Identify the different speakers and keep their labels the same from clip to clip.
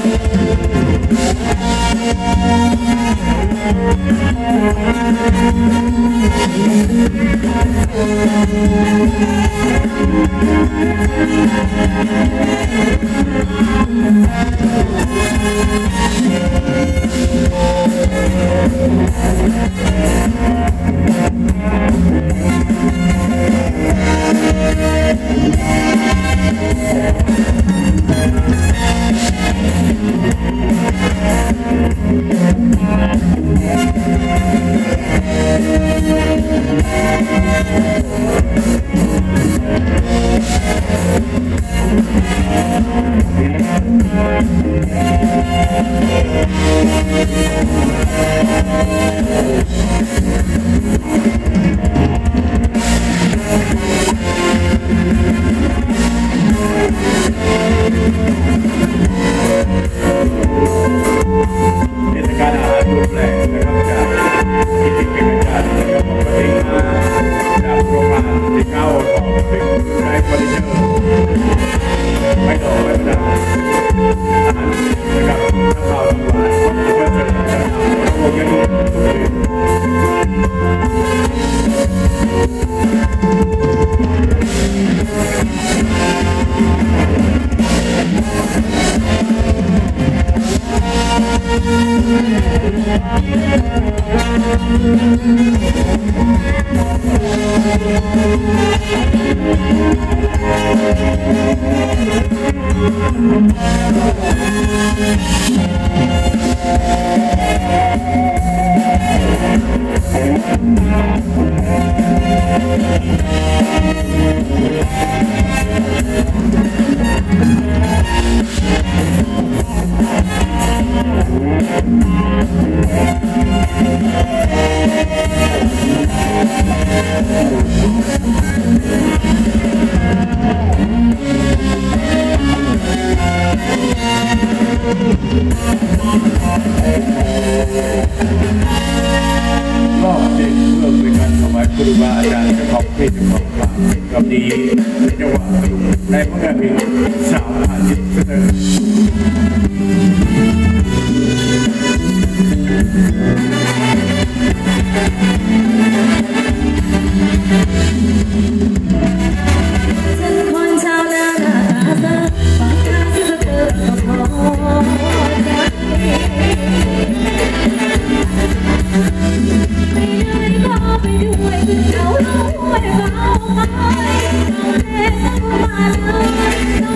Speaker 1: Hãy subscribe cho kênh Ghiền Mì Gõ để không bỏ lỡ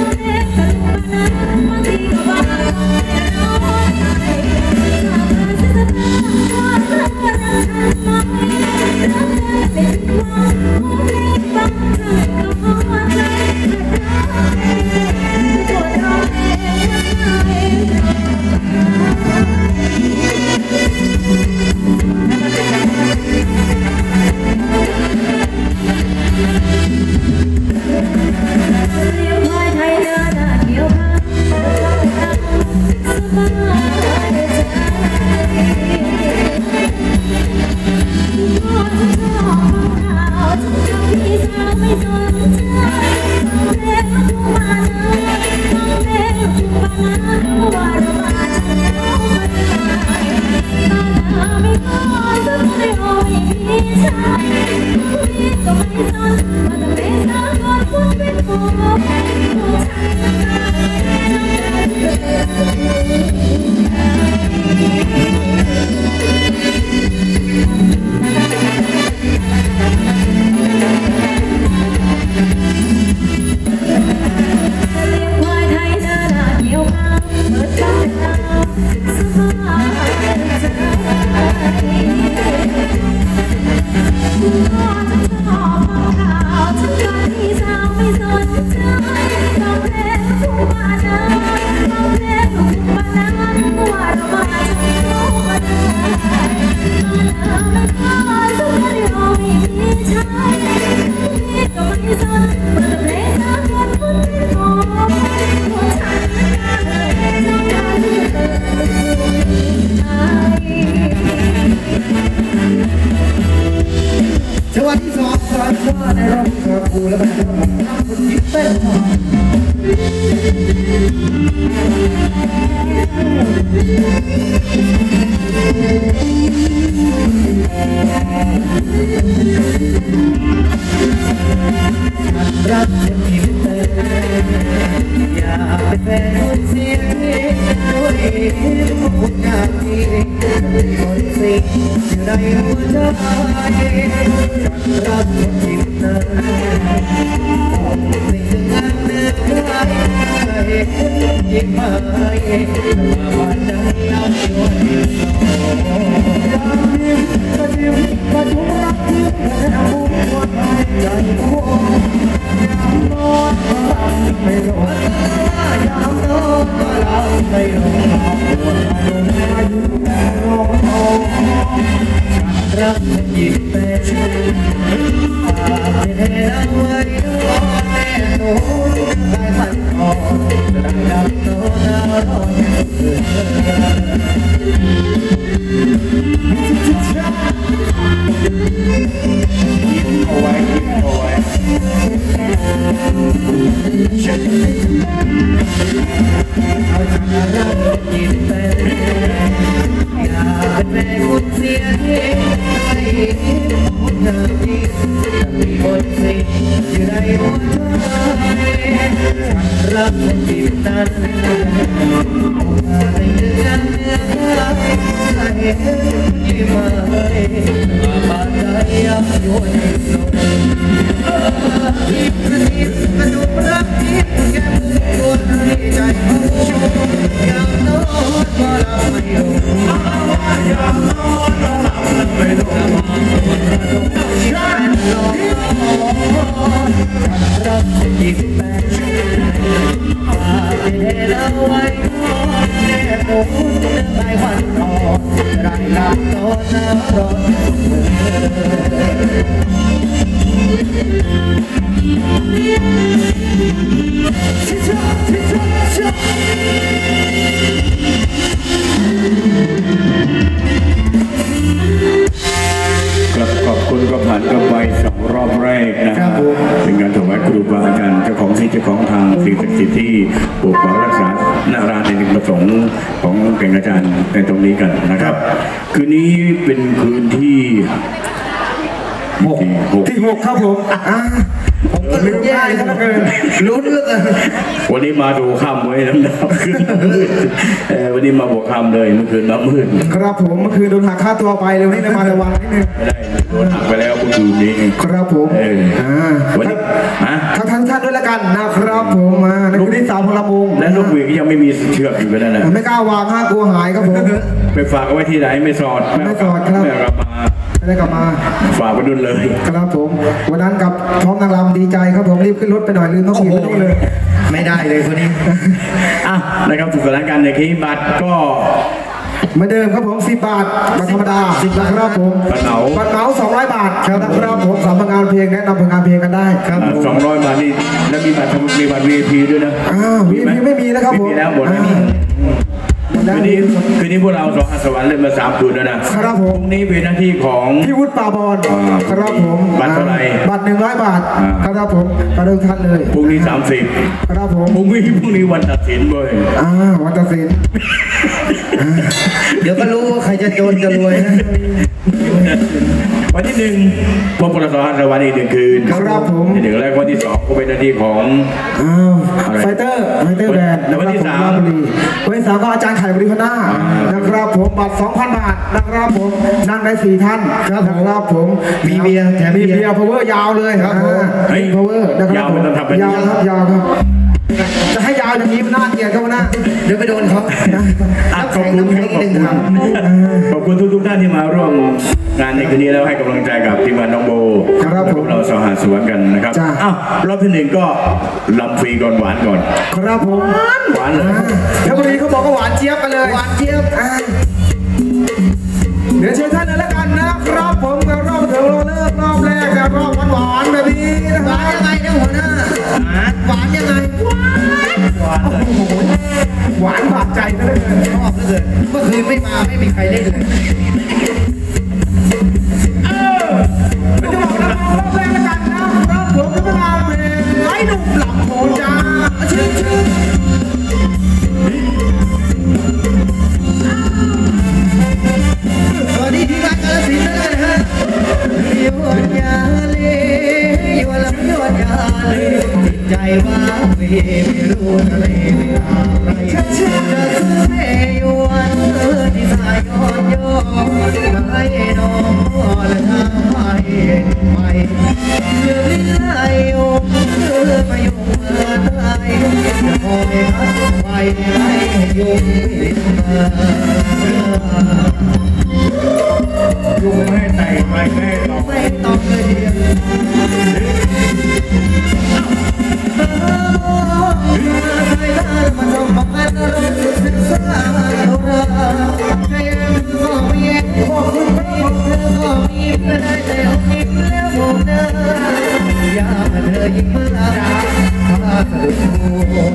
Speaker 1: บุญญาณีคนสิ่งอยู่ในหัวใจรักคนจิตใจสิ่งนั้นเนื้อใครยิ่งไม่มาบ้านใจเราอยู่ที่ยามยิ้มกระดิ่มกระทุ้งรักยิ้มแค่บุญหัวใจหัวนอนไม่หลงยามนอนก็หลับไม่หลงปวดลงมาอยู่ในโลกฉันรักยิ่งแต่ฉันอาจจะเอาไว้นอนแน่นอนได้ฝันอ่อนจะดับโตน่ารอแค่เพื่อนเอาไว้เอาไว้ฉันเอาชนะรักยิ่งแต่อยากเป็นคนเสียที่ไม่คนเธอที่จะมีคนสิ่งอยู่ในหัวใจฉันรักคนที่นั้นในเดือนเมื่อใครยิ้มมาบ้านใจยังอยู่ในโลกที่กระดิ่งกระดุมรักที่แก้มตัวให้ใจเขาอยากนอนก็หลับไม่ลงอยากนอนก็หลับไม่ลงฉันรอรักยิ่งแต่เอาไว้แน่นอนได้วันนอนได้หลับนอนน้ำร้อน
Speaker 2: ขอบคุณก็ผ่านกันไป2 รอบแรกนะครับเป็นการถวายครูบาอาจารย์เจ้าของที่เจ้าของทางสิ่งศักดิ์สิทธิ์ที่ปกปักรักษานาราในประสงค์ของแก่งอาจารย์ในตรงนี้กันนะครับคืนนี้เป็นคืนที่6
Speaker 1: ครับผมผมก็ลุ้นแย่เลยครับลุ้นเหลือเกิน
Speaker 2: วันนี้มาดูค่ำไว้น้ำดาวขึ้นวันนี้มาบวกค่ำเลยเมื่อคืนน้ำมืด
Speaker 1: ครับผมเมื่อคืนโดนหักค่าตัวไปเลยวันนี้เลยมาแต่วันนิดนึง
Speaker 2: ไม่ได้โดนหักไปแล้วเมื่อคืนนี้
Speaker 1: ครับผม
Speaker 2: วันนี้
Speaker 1: ทั้งท่านด้วยละกันนะครับผมมาในคืนที่3 พลวง
Speaker 2: และลูกหวีก็ยังไม่มีเชือกอยู่กันนั่นแหละ
Speaker 1: ไม่กล้าวางกลัวหายครับผม
Speaker 2: ไปฝากเอาไว้ที่ไหนไม่สอด
Speaker 1: ไม่สอดครับ
Speaker 2: ไม่รับมา
Speaker 1: ได้กลับมา
Speaker 2: ฝากไปดุลเลย
Speaker 1: ครับผมวันนั้นกับพร้อมนางรำดีใจครับผมรีบขึ้นรถไปหน่อยลืมต้องขี่ไปนู่นเลยไม่ได้เลยคนนี้
Speaker 2: นะครับสุดสถานการณ์ในคลิปบัตรก็
Speaker 1: เหมือนเดิมครับผม10 บาทบัตรธรรมดา10 บาทครับผมบัตรเหมา200 บาทครับผมสำนักงานเพลงแนะนำผลงานเพลงกันได้ครับ
Speaker 2: 200 บาทนี่แล้วมีบัตร VIP ด้วยนะ
Speaker 1: VIP ไม่มีนะครับผม
Speaker 2: แล้วหมดคืนนี้พวกเราสองสวรรค์เล่นมา3 คืนแล้วนะครับผมพรุ่งนี้เป็นหน้าที่ของ
Speaker 1: พี่วุฒิป่าบอลครับผม
Speaker 2: บัตรเท่าไหร่
Speaker 1: บัตร100 บาทครับผมกระเดินทันเลย
Speaker 2: พรุ่งนี้30
Speaker 1: ครับผม
Speaker 2: พรุ่งนี้วันตัดสินเลย
Speaker 1: วันตัดสินเดี๋ยวก็รู้ใครจะโจรจะรวยนะ
Speaker 2: วันที่1พวกเราสองสวรรค์อีก1 คืน
Speaker 1: ครับผม
Speaker 2: 1แล้ววันที่2ก็เป็นหน้าที่ของ
Speaker 1: ไฟเตอร์แบนด์
Speaker 2: แล้ววันที่3
Speaker 1: วันที่3ก็อาจารย์ไข่บริคณานะครับผมบัตร 2,000 บาทนะครับผมนั่งได้4 ท่านครับผมมีเบียร์แถมมีเบียร์พาวเวอร์ยาวเลยครับพาวเวอร์นะครับยาวครับจะให้ยาวอย่างนี้มันน่าเกลียดเขานะเดี๋ยวไปโดนเขา
Speaker 2: ขอบคุณทุกท่านที่มาร่วมงานในคืนนี้แล้วให้กำลังใจกับทีมงานน้องโบ
Speaker 1: ครับผม
Speaker 2: เราสหสวนกันนะครับรอบที่1ก็ลำฟรีก่อนหวานก่อน
Speaker 1: ครับผม
Speaker 2: หวานเลย
Speaker 1: แล้ววันนี้เขาบอกว่าหวานเจี๊ยบกันเลยหวานเจี๊ยบเดี๋ยวเชิญท่านเลยละกันนะครับผมกับรอบถึงรอบแรกกับรอบหวานแบบนี้หวานยังไงเนี่ยหัวหน้าหวานยังไงหวานบาดใจเลยชอบเลยเมื่อคืนไม่มาไม่มีใครเล่นเลยไม่จะบอกรอบแรกละกันนะครับผมจะมาเป็นไอ้หนุ่มหลับโหจ้าชื่อสวัสดีที่บ้านกาฬสินธุ์ด้วยนะฮะยวนยาเลยวนลำยวนยาเลจิตใจว่าไม่รู้อะไรไม่อะไรจะซื้อเมย
Speaker 2: ลูกแม่ใจไม่แม่หรอก
Speaker 1: ไม่ต้องเลยเดียวใครได้มาทำบ้านเราศึกษาเราใครก็มีบอกคุณไม่เธอก็มีไม่ได้แต่เอามีแล้วบอกเธออยากเธอยิ่งเมื่อไรถ้าสะดุดหัว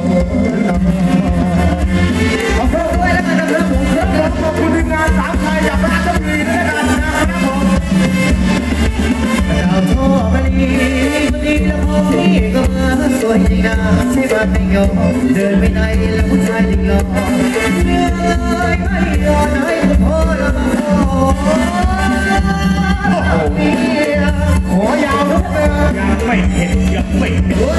Speaker 1: ขอบคุณด้วยแล้วกันนะครับผมขอบคุณทีมงานสามชายจากราชบุรีด้วยกันนะครับผมดาวโทมาดีมาดีแล้วพอพี่ก็มาสวยงามใช่บ้านไม่ยอมเดินไปไหนแล้วผู้ชายถึงรอเหนื่อยไม่รอไหนก็พอละมาขอยาวนะ
Speaker 2: ยังไม่เห็นยังไม่เห็น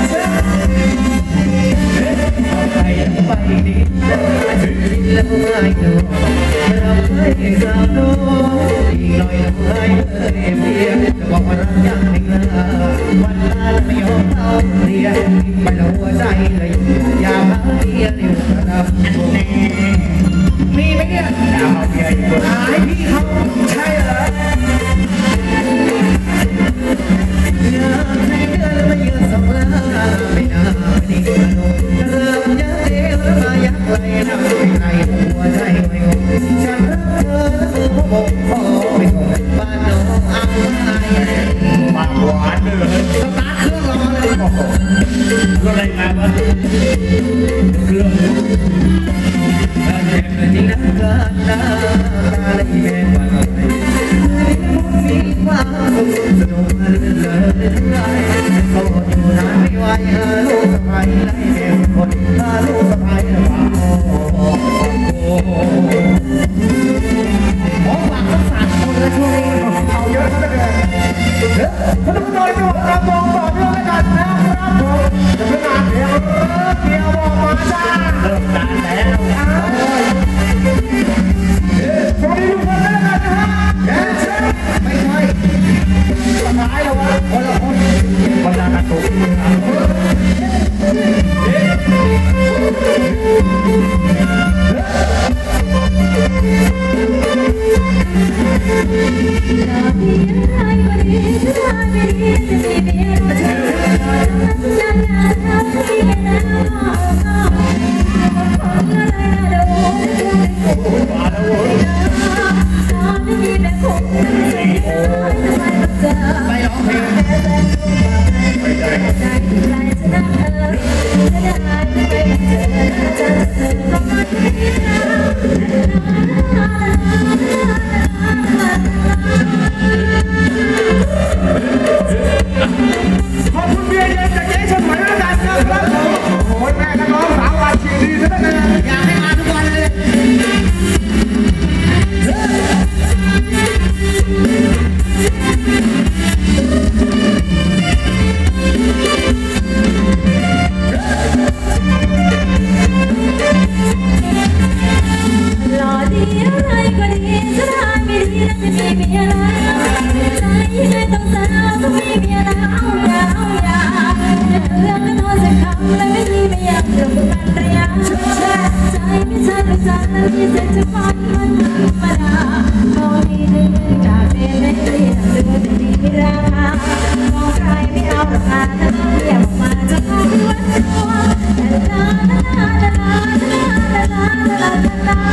Speaker 1: ไปไปดีแล้วไม่ดูเราไม่สาวน้อยอีกหน่อยแล้วไม่เลยเพียงจะบอกว่ารักยังไม่กล้าวันลาไม่ยอมเอาเรียนไปแล้วหัวใจเลยอยากหาเมียอยู่ครับมีไหมเนี่ยอยากเอาเมียอยู่หาให้พี่เขาใช่เหรออยากให้เดือนมาเยือนสำราญไม่น่าไม่ดีกระโดดเริ่มยักเดียวมายักไหลนำไปในหัวใจไม่งงฉันรักเธอและเธอก็บอกขอไม่งงบ้านน้องเอาไง
Speaker 2: ปากหวานเลย
Speaker 1: สตาร์ทเครื่องรอเลย
Speaker 2: โอ้โหก็อะไรงานวะเครื่อง
Speaker 1: การแข่งจริงนะการตาและอีเมลวันไหนมีความสนุกเลื่อนเลยทั้งหลายโสดอยู่นานไม่ไหวลูกสะใภ้ไล่เด็กคนลูกสะใภ้ระวังขอฝากสัก3 คนและช่วงนี้เอาเยอะซะเหลือเกินพนุษย์น้อยจังหวัดระยองต่อเนื่องด้วยกันนะครับผมจะเป็นงานเดียวบอกมาจ้า
Speaker 2: เริ่มนานแล้ว
Speaker 1: สวัสดีทุกคนด้วยกันนะฮะไม่ใช่สุดท้ายแล้ววะคนละคน
Speaker 2: คนละกระตุก
Speaker 1: ไปร้องเพลง
Speaker 2: ไม่ได้
Speaker 1: ขอบคุณเบียร์เย็นจากเจ๊ชมหวยแล้วกันนะครับโอ้ยแม่นักร้องสาววันชีดีซะแล้วนะอยากให้มาทุกวันเลย
Speaker 3: หล่อดีอะไรก็ดีสบายไม่ดีแล้วจะมีเมียอะไรใจยังไงต้องสาวต้องมีเมียแล้วเอาอย่าเรื่องก็โทษสักคำแล้วไม่มีไม่อยากเรื่องเป็นระยะใจไม่ชัดหรือจัดแล้วมีเส้นจะฟังมันธรรมดาพอดีหนึ่งจากเป็นไม่ดีแต่ตัวจะดีไม่ราคามองใครไม่เอาหรอกค่ะถ้าต้องเรียกออกมาจะพอเป็นวันตัวลาลาลาลาลาลาลาลาลา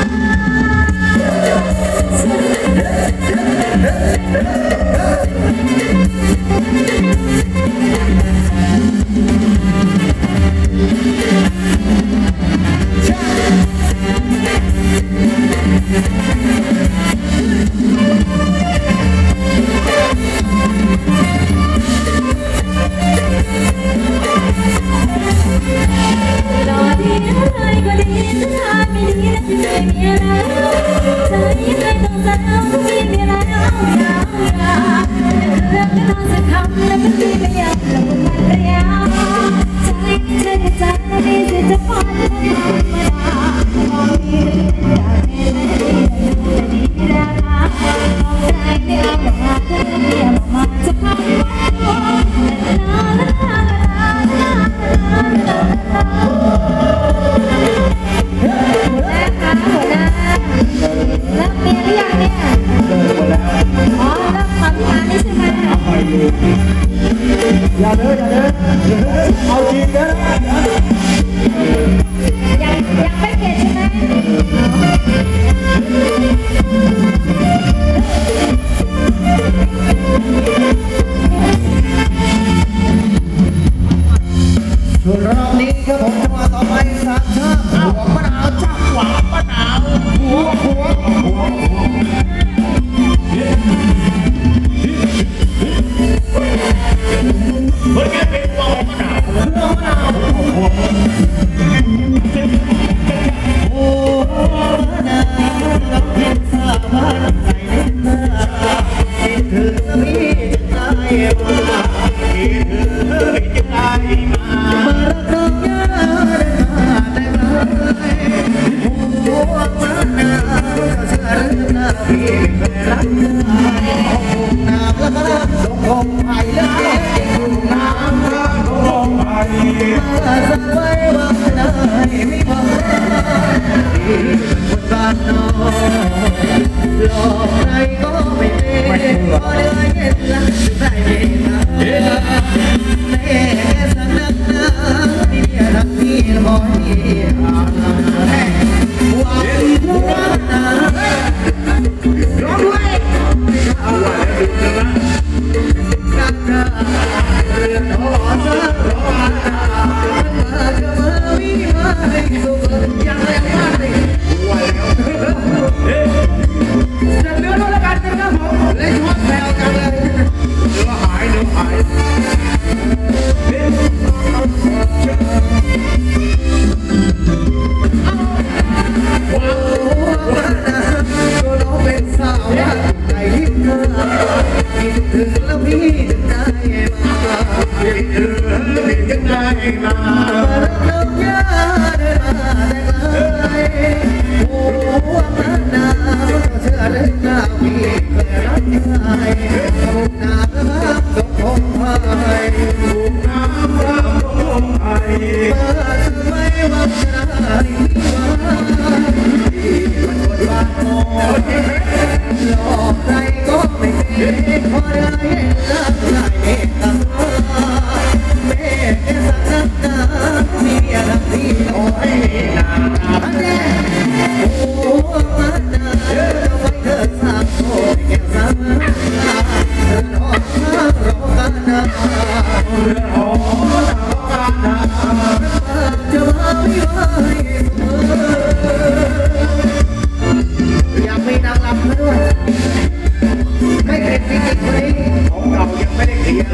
Speaker 1: พี่ไม่เคยรักใครน้ำแล้วก็ลงคงไผ่แล้วเด็กอยู่น้ำแล้วลงไผ่มาสักไว้ว่าเลยไม่พอพี่เป็นคนบ้านนอกหลอกใครก็ไม่เป็นพอได้เห็นรักได้เห็นรักแม่แค่สักนักหนาที่เมียรักพี่ละบ่อยหาหวังรักนะร้องด้วยรักนะเรือนหอสักร้อยจะมาวิมานสุขอย่างแรงมากเลยจะเลือกแล้วกันนะครับผมเล่นชอบแซวกันเลยเนื้อหายก็น้องเป็นสาวใจที่เธอคิดถึงแล้วพี่จะได้มาคิดถึงแล้วพี่จะได้มาน้ำยาเดินมาแต่ไกลหัวมันนาก็เชื่อเลยนะพี่เคยรักใครถูกน้ำรักต้องคงไห้ถูกน้ำรักต้องคงไห้มาซื้อไม่ว่าจะได้พี่มันคนบ้านนอกหลอกใครก็ไม่เป็นพอได้เห็นรักได้เมตตาแม่แค่สักนักหนาที่เมียรักพี่โอ้ยนาโอ้มานาจะไว้เธอสามโอ้ยแก้วสามเธอหอมรอกันนาเรือหอมรอกันนาจะมาไม่ไหวอยากมีนางรำมาด้วยไม่เก็บจริงๆคนนี้ของเรายังไม่ได้เคลียร์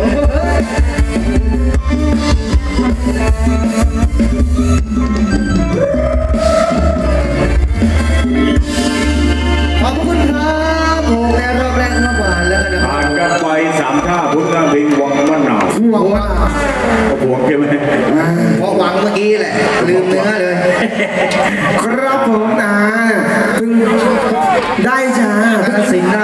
Speaker 1: ขอบคุณครับโอ้แม่รอบแรกมาหวานแล้วนะ
Speaker 2: ผ่านกันไป3 ท่าพุทธบิงวังมะนาว
Speaker 1: ห่วงว่า
Speaker 2: หวงใช่ไหม
Speaker 1: เพราะหวังเมื่อกี้แหละลืมเนื้อเลย
Speaker 4: ครับผมนะเพิ่งได้จ้า
Speaker 1: ตัดสิน